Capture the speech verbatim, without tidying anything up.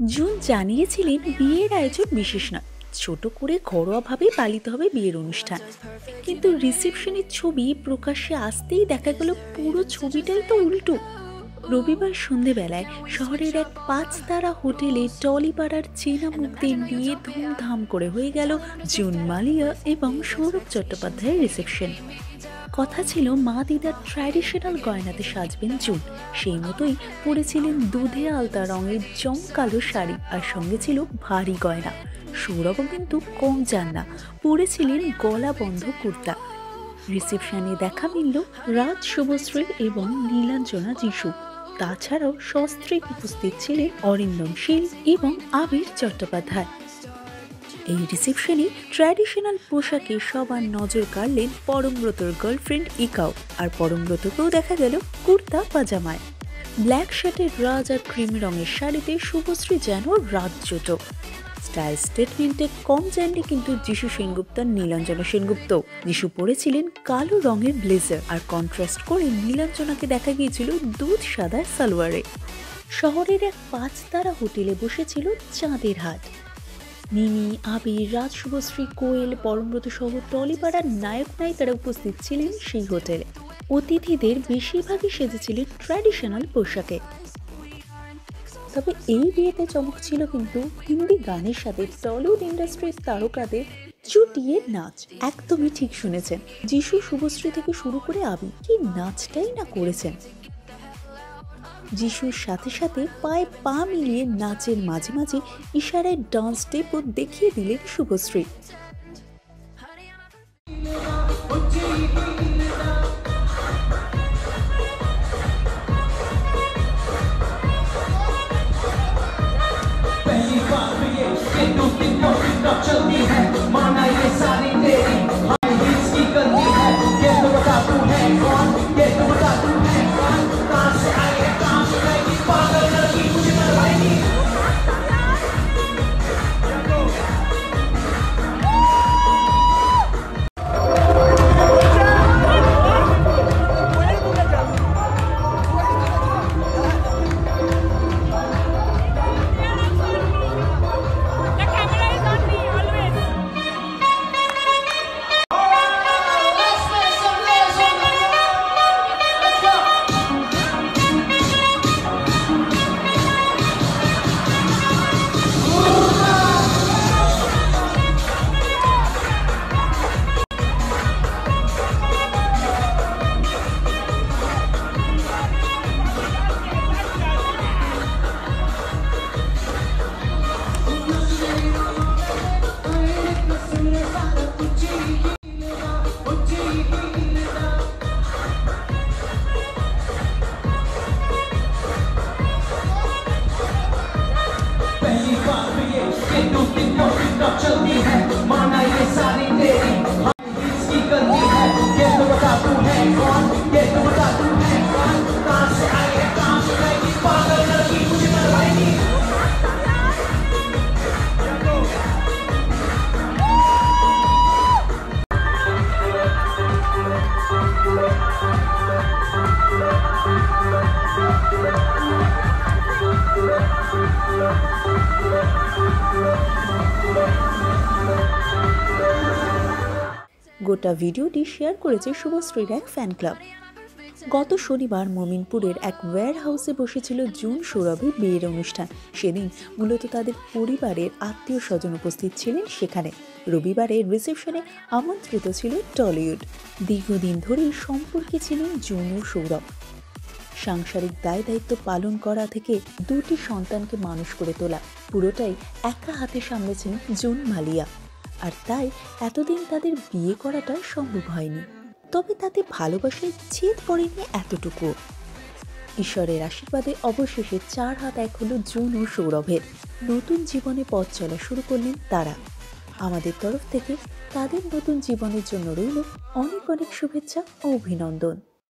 June জানিয়েছিলেন বিয়ের আয়োজন বিশেষ নয়, ছোট করে ঘরোয়াভাবে পালিত হবে বিয়ের অনুষ্ঠান। কিন্তু রিসেপশনের ছবি প্রকাশ্যে আসতেই দেখা গেল পুরো ছবিটাই তো উল্টো। রবিবার সন্ধেবেলায় শহরের এক পাঁচ তারা হোটেলে টলিপাড়ার চেনা মুখদের নিয়ে ধুমধাম করে হয়ে গেল জুন, মালিয়া এবং সৌরভ চট্টোপাধ্যায়ের রিসেপশন। কথা ছিল মা দিদার ট্র্যাডিশনাল গয়নাতে সাজবেন জুন। সেই মতোই পরেছিলেন দুধে আলতা রঙের জমকালো শাড়ি, আর সঙ্গে ছিল ভারী গয়না। সৌরভও কিন্তু কম যান না, পরেছিলেন গলা বন্ধ কুর্তা। রিসেপশনে দেখা মিলল রাজ, শুভশ্রী এবং নীলাঞ্জনা যিশু। তাছাড়াও সস্ত্রীক উপস্থিত ছিলেন অরিন্দম শীল এবং আবির চট্টোপাধ্যায়। এই রিসেপশনে ট্র্যাডিশনাল পোশাকে সবার নজর কাড়লেন পরমব্রতর গার্লফ্রেন্ড ইকাও, আর পরমব্রতকেও দেখা গেল কুর্তা পাজামায়। ব্ল্যাক শার্টের রাজ আর ক্রিম রঙের শাড়িতে শুভশ্রী যেন রাজ্যট। স্টাইল স্টেটমেন্টে কম যাননি কিন্তু যিশু সেনগুপ্তার নীলাঞ্জনা সেনগুপ্ত। যিশু পরেছিলেন কালো রঙের ব্লেজার, আর কন্ট্রাস্ট করে নীলাঞ্জনাকে দেখা গিয়েছিল দুধ সাদা সালোয়ারে। শহরের এক পাঁচ তারা হোটেলে বসেছিল চাঁদের হাট। মিমি, আবির, রাজ, শুভশ্রী, কোয়েল, পরমব্রত সহ টলিপাড়ার নায়ক নায়িকারা উপস্থিত ছিলেন সেই হোটেলে। অতিথিদের বেশিরভাগই সেজেছিলেন ট্র্যাডিশনাল পোশাকে। তবে এই বিয়েতে চমক ছিল কিন্তু হিন্দি গানের সাথে টলিউড ইন্ডাস্ট্রির তারকাদের চুটিয়ে নাচ। একদমই ঠিক শুনেছেন, যিশু, শুভশ্রী থেকে শুরু করে আবির কি নাচটাই না করেছেন। যিশুর সাথে সাথে পায়ে পা মিলিয়ে নাচের মাঝে মাঝে ইশারায় ডান্স স্টেপও দেখিয়ে দিলেন শুভশ্রী। গোটা ভিডিওটি শেয়ার করেছে শুভশ্রীর এক ফ্যান ক্লাব। গত শনিবার মোমিনপুরের এক ওয়্যার হাউসে বসেছিল জুন সৌরভের বিয়ের অনুষ্ঠান। সেদিন মূলত তাদের পরিবারের আত্মীয় স্বজন উপস্থিত ছিলেন সেখানে। রবিবারের রিসেপশনে আমন্ত্রিত ছিল টলিউড। দীর্ঘদিন ধরেই সম্পর্কে ছিলেন জুন ও সৌরভ। সাংসারিক দায় দায়িত্ব পালন করা থেকে দুটি সন্তানকে মানুষ করে তোলা, পুরোটাই একা হাতে সামলেছেন জুন, মালিয়া। আর তাই এতদিন তাদের বিয়ে করাটা সম্ভব হয়নি। তবে তাতে ভালোবাসায় ছেদ পড়েনি এতটুকু। ঈশ্বরের আশীর্বাদে অবশেষে চার হাত এক হলো জুন ও সৌরভের। নতুন জীবনে পথ চলা শুরু করলেন তারা। আমাদের তরফ থেকে তাদের নতুন জীবনের জন্য রইল অনেক অনেক শুভেচ্ছা ও অভিনন্দন।